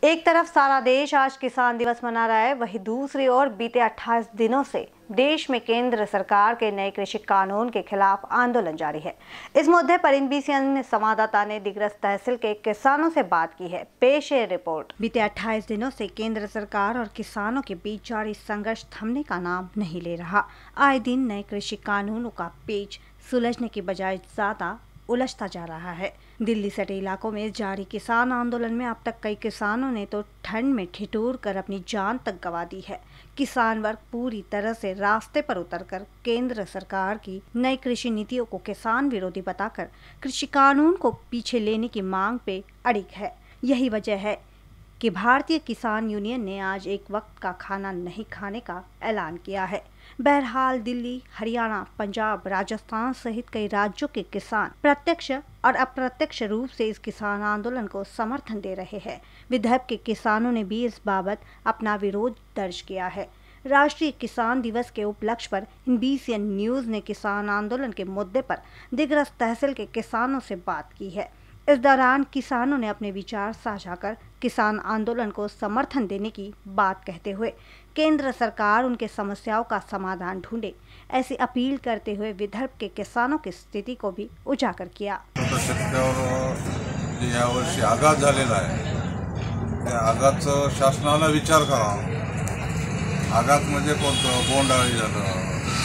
एक तरफ सारा देश आज किसान दिवस मना रहा है, वहीं दूसरी ओर बीते 28 दिनों से देश में केंद्र सरकार के नए कृषि कानून के खिलाफ आंदोलन जारी है। इस मुद्दे पर NBCN संवाददाता ने दिग्रस तहसील के किसानों से बात की है। पेश है रिपोर्ट। बीते 28 दिनों से केंद्र सरकार और किसानों के बीच जारी संघर्ष थमने का नाम नहीं ले रहा। आए दिन नए कृषि कानूनों का पेच सुलझने की बजाय ज्यादा उलझता जा रहा है। दिल्ली सटे इलाकों में जारी किसान आंदोलन में अब तक कई किसानों ने तो ठंड में ठिठुर कर अपनी जान तक गंवा दी है। किसान वर्ग पूरी तरह से रास्ते पर उतरकर केंद्र सरकार की नई कृषि नीतियों को किसान विरोधी बताकर कृषि कानून को पीछे लेने की मांग पे अड़िग है। यही वजह है कि भारतीय किसान यूनियन ने आज एक वक्त का खाना नहीं खाने का ऐलान किया है। बहरहाल दिल्ली, हरियाणा, पंजाब, राजस्थान सहित कई राज्यों के किसान प्रत्यक्ष और अप्रत्यक्ष रूप से इस किसान आंदोलन को समर्थन दे रहे हैं। विदर्भ के किसानों ने भी इस बाबत अपना विरोध दर्ज किया है। राष्ट्रीय किसान दिवस के उपलक्ष्य पर NBCN न्यूज ने किसान आंदोलन के मुद्दे पर दिग्रस तहसील के किसानों से बात की है। इस दौरान किसानों ने अपने विचार साझा कर किसान आंदोलन को समर्थन देने की बात कहते हुए केंद्र सरकार उनके समस्याओं का समाधान ढूंढे, ऐसी अपील करते हुए विदर्भ के किसानों की स्थिति को भी उजागर किया। यावर्षी आघात झालेला आहे, त्या आघातचा शासनाने विचार करावा। आघात म्हणजे कोणतं? बोंडअळी झालं,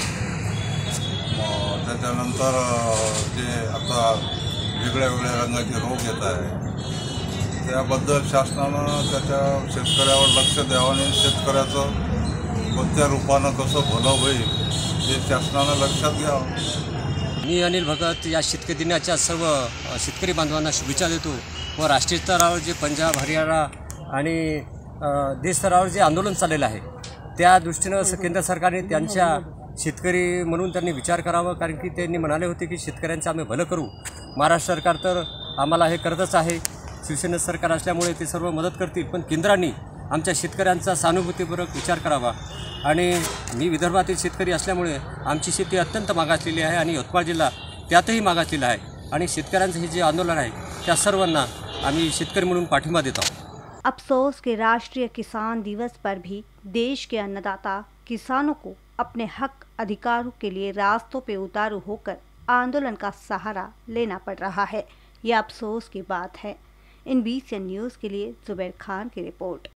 त्याच्यानंतर जे आता वेगळ्या रंगाचे रोग येत आहे, त्याबद्दल शासनानं त्याच्या शेतकऱ्यावर लक्ष द्यावं आणि शेतकऱ्याचं कोणत्या रूपानं कसं भलं होईल हे शासनानं लक्षात घ्यावं। मी अनिल भगत या शेतकरी दिनाच्या सर्व शेतकरी बांधवांना शुभेच्छा देतो व राष्ट्रीय स्तरावर जे पंजाब, हरियाणा आणि देश स्तरावर जे आंदोलन चाललेलं आहे त्या दृष्टीनं केंद्र सरकारने त्यांच्या शेतकरी म्हणून त्यांनी विचार करावा, कारण की त्यांनी म्हणाले होते की शेतकऱ्यांचं आम्ही भलं करू। महाराष्ट्र सरकार तर आम्हाला हे करतच आहे, शिवसेना सरकार असल्यामुळे ते सर्व मदत करतील, पण केंद्राने आमच्या शेतकऱ्यांचा सहानुभूतीपूर्वक विचार करावा। आणि मी विदर्भातील शेतकरी असल्यामुळे आमची शेती अत्यंत मागासलेली आहे आणि यवतमाळ जिल्हा त्यातही मागासलेला आहे आणि शेतकऱ्यांचं हे जे आंदोलन आहे त्या सर्वांना आम्ही शेतकरी म्हणून पाठिंबा देतो। अफसोस के राष्ट्रीय किसान दिवस पर भी देश के अन्नदाता किसानों को अपने हक अधिकारों के लिए रास्तों पे उतारू होकर आंदोलन का सहारा लेना पड़ रहा है। यह अफसोस की बात है। NBCN न्यूज़ के लिए जुबैर खान की रिपोर्ट।